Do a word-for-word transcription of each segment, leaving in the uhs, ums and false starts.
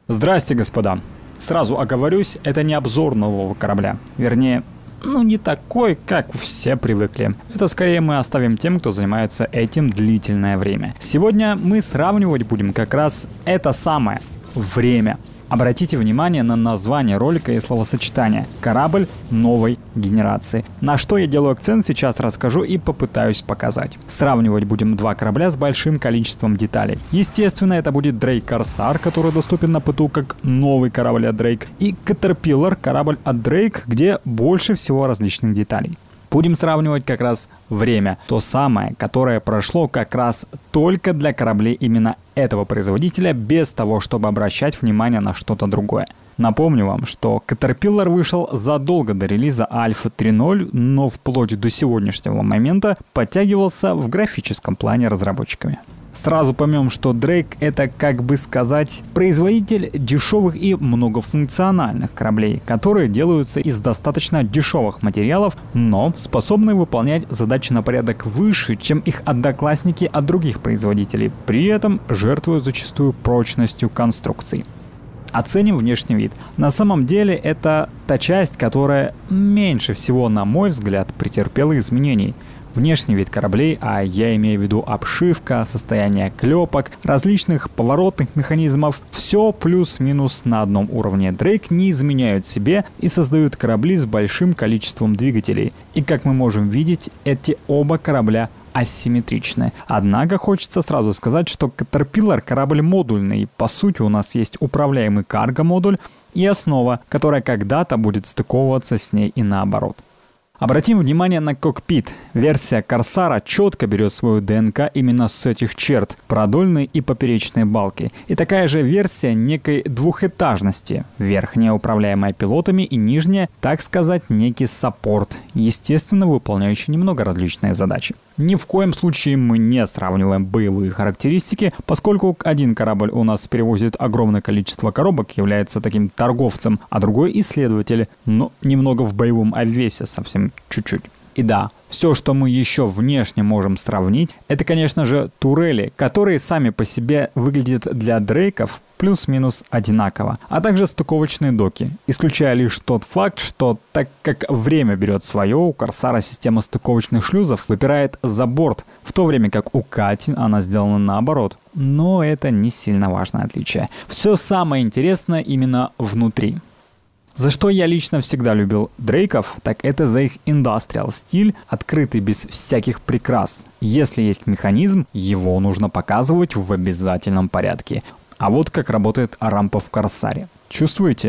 Здрасте, господа. Сразу оговорюсь, это не обзор нового корабля. Вернее, ну не такой, как все привыкли. Это скорее мы оставим тем, кто занимается этим длительное время. Сегодня мы сравнивать будем как раз это самое время. Обратите внимание на название ролика и словосочетание «Корабль новой генерации». На что я делаю акцент, сейчас расскажу и попытаюсь показать. Сравнивать будем два корабля с большим количеством деталей. Естественно, это будет Drake Corsair, который доступен на ПТУ как новый корабль от Drake, и Caterpillar, корабль от Drake, где больше всего различных деталей. Будем сравнивать как раз время, то самое, которое прошло как раз только для кораблей именно этого производителя, без того, чтобы обращать внимание на что-то другое. Напомню вам, что Caterpillar вышел задолго до релиза Альфа три ноль, но вплоть до сегодняшнего момента подтягивался в графическом плане разработчиками. Сразу поймем, что Drake — это, как бы сказать, производитель дешевых и многофункциональных кораблей, которые делаются из достаточно дешевых материалов, но способны выполнять задачи на порядок выше, чем их одноклассники от других производителей, при этом жертвуя зачастую прочностью конструкций. Оценим внешний вид. На самом деле это та часть, которая меньше всего, на мой взгляд, претерпела изменений. Внешний вид кораблей, а я имею в виду обшивка, состояние клепок, различных поворотных механизмов, все плюс-минус на одном уровне. Drake не изменяют себе и создают корабли с большим количеством двигателей. И как мы можем видеть, эти оба корабля асимметричны. Однако хочется сразу сказать, что Caterpillar корабль модульный. По сути, у нас есть управляемый карго-модуль и основа, которая когда-то будет стыковываться с ней и наоборот. Обратим внимание на кокпит. Версия Corsair четко берет свою ДНК именно с этих черт – продольные и поперечные балки. И такая же версия некой двухэтажности. Верхняя, управляемая пилотами, и нижняя, так сказать, некий саппорт, естественно, выполняющий немного различные задачи. Ни в коем случае мы не сравниваем боевые характеристики, поскольку один корабль у нас перевозит огромное количество коробок, является таким торговцем, а другой исследователь, но немного в боевом обвесе, совсем чуть-чуть. И да, все, что мы еще внешне можем сравнить, это, конечно же, турели, которые сами по себе выглядят для дрейков плюс-минус одинаково, а также стыковочные доки, исключая лишь тот факт, что так как время берет свое, у Corsair система стыковочных шлюзов выпирает за борт, в то время как у Кати она сделана наоборот. Но это не сильно важное отличие. Все самое интересное именно внутри. За что я лично всегда любил дрейков, так это за их индастриал стиль, открытый без всяких прикрас. Если есть механизм, его нужно показывать в обязательном порядке. А вот как работает рампа в Corsair. Чувствуете?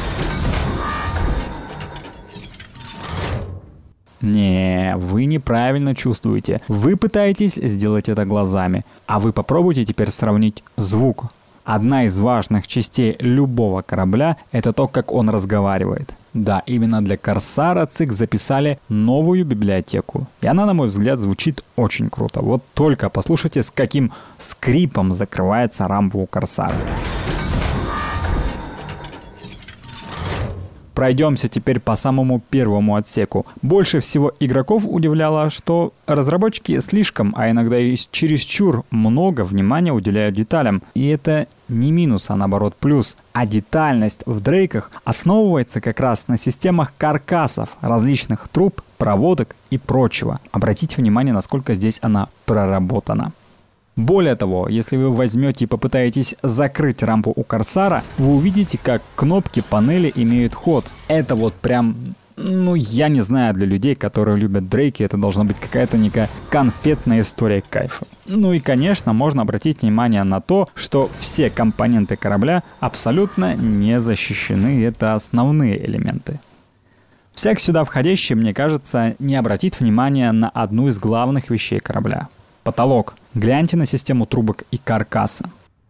Не, вы неправильно чувствуете. Вы пытаетесь сделать это глазами. А вы попробуйте теперь сравнить звук. Одна из важных частей любого корабля – это то, как он разговаривает. Да, именно для Corsair цик записали новую библиотеку. И она, на мой взгляд, звучит очень круто. Вот только послушайте, с каким скрипом закрывается рампа у Corsair. Пройдемся теперь по самому первому отсеку. Больше всего игроков удивляло, что разработчики слишком, а иногда и чересчур много внимания уделяют деталям. И это не минус, а наоборот плюс. А детальность в дрейках основывается как раз на системах каркасов, различных труб, проводок и прочего. Обратите внимание, насколько здесь она проработана. Более того, если вы возьмете и попытаетесь закрыть рампу у Corsair, вы увидите, как кнопки панели имеют ход. Это вот прям, ну я не знаю, для людей, которые любят дрейки, это должна быть какая-то некая конфетная история кайфа. Ну и, конечно, можно обратить внимание на то, что все компоненты корабля абсолютно не защищены, это основные элементы. Всяк сюда входящий, мне кажется, не обратит внимания на одну из главных вещей корабля. Потолок. Гляньте на систему трубок и каркаса.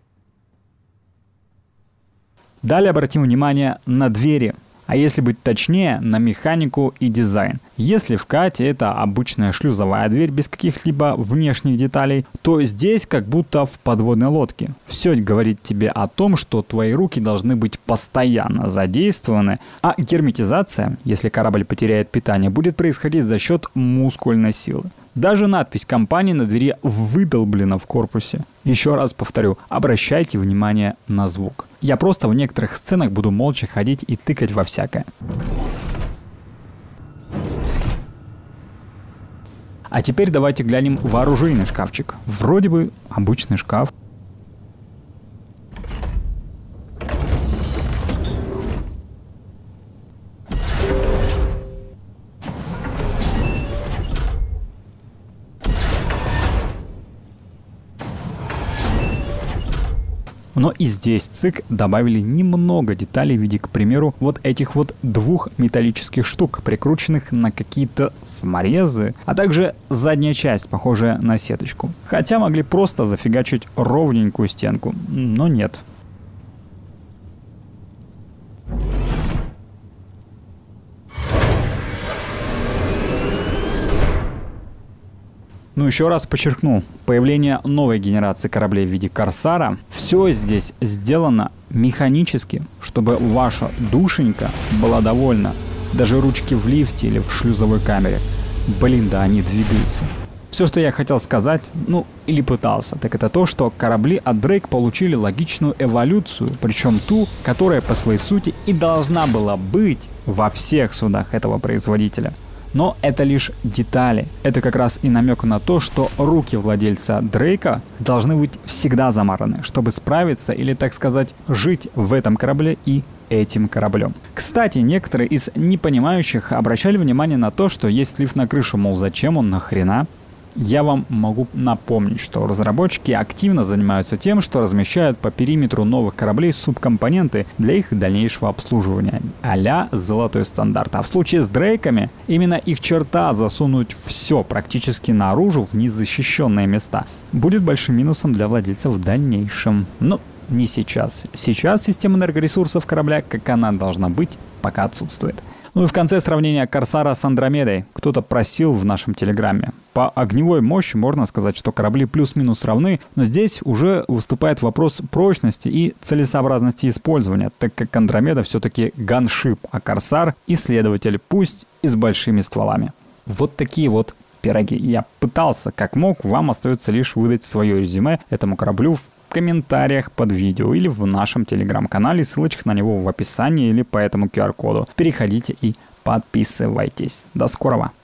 Далее обратим внимание на двери. А если быть точнее, на механику и дизайн. Если в Кате это обычная шлюзовая дверь без каких-либо внешних деталей, то здесь как будто в подводной лодке. Все говорит тебе о том, что твои руки должны быть постоянно задействованы, а герметизация, если корабль потеряет питание, будет происходить за счет мускульной силы. Даже надпись компании на двери выдолблена в корпусе. Еще раз повторю, обращайте внимание на звук. Я просто в некоторых сценах буду молча ходить и тыкать во всякое. А теперь давайте глянем в оружейный шкафчик. Вроде бы обычный шкаф. Но и здесь ЦИК добавили немного деталей в виде, к примеру, вот этих вот двух металлических штук, прикрученных на какие-то саморезы, а также задняя часть, похожая на сеточку. Хотя могли просто зафигачить ровненькую стенку, но нет. Ну, еще раз подчеркну, появление новой генерации кораблей в виде Корсара, все здесь сделано механически, чтобы ваша душенька была довольна. Даже ручки в лифте или в шлюзовой камере. Блин, да они двигаются. Все, что я хотел сказать, ну, или пытался, так это то, что корабли от Drake получили логичную эволюцию, причем ту, которая по своей сути и должна была быть во всех судах этого производителя. Но это лишь детали. Это как раз и намек на то, что руки владельца Дрейка должны быть всегда замараны, чтобы справиться или, так сказать, жить в этом корабле и этим кораблем. Кстати, некоторые из непонимающих обращали внимание на то, что есть лифт на крышу, мол, зачем он, нахрена? Я вам могу напомнить, что разработчики активно занимаются тем, что размещают по периметру новых кораблей субкомпоненты для их дальнейшего обслуживания, а-ля золотой стандарт. А в случае с Дрейками именно их черта засунуть все практически наружу в незащищенные места будет большим минусом для владельцев в дальнейшем. Но не сейчас. Сейчас система энергоресурсов корабля, как она должна быть, пока отсутствует. Ну и в конце сравнения Корсара с Андромедой. Кто-то просил в нашем телеграме. По огневой мощи можно сказать, что корабли плюс-минус равны, но здесь уже выступает вопрос прочности и целесообразности использования, так как Андромеда все-таки ганшип, а Корсар — исследователь, пусть и с большими стволами. Вот такие вот пироги. Я пытался как мог, вам остается лишь выдать свое резюме этому кораблю в комментариях под видео или в нашем телеграм-канале, ссылочек на него в описании или по этому ку ар коду. Переходите и подписывайтесь. До скорого!